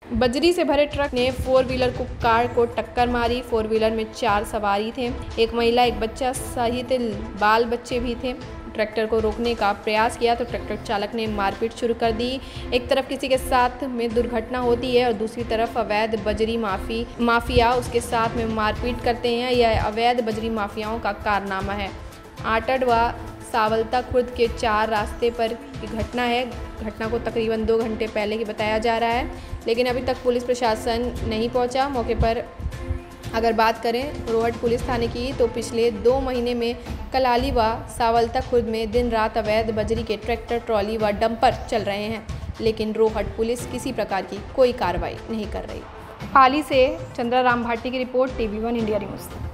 बजरी से भरे ट्रक ने 4 व्हीलर को कार को टक्कर मारी। 4 व्हीलर में 4 सवारी थे, एक महिला, एक बच्चा सहित बाल बच्चे भी थे। ट्रैक्टर को रोकने का प्रयास किया तो ट्रैक्टर चालक ने मारपीट शुरू कर दी। एक तरफ किसी के साथ में दुर्घटना होती है और दूसरी तरफ अवैध बजरी माफिया उसके साथ में मारपीट करते हैं। यह अवैध बजरी माफियाओं का कारनामा है। आटड़ व सावलता खुर्द के 4 रास्ते पर की घटना है। घटना को तकरीबन 2 घंटे पहले की बताया जा रहा है, लेकिन अभी तक पुलिस प्रशासन नहीं पहुंचा मौके पर। अगर बात करें रोहट पुलिस थाने की तो पिछले 2 महीने में कलाली व सावलता खुर्द में दिन रात अवैध बजरी के ट्रैक्टर, ट्रॉली व डंपर चल रहे हैं, लेकिन रोहट पुलिस किसी प्रकार की कोई कार्रवाई नहीं कर रही। पाली से चंद्रा राम भाटी की रिपोर्ट, TV1 इंडिया न्यूज़।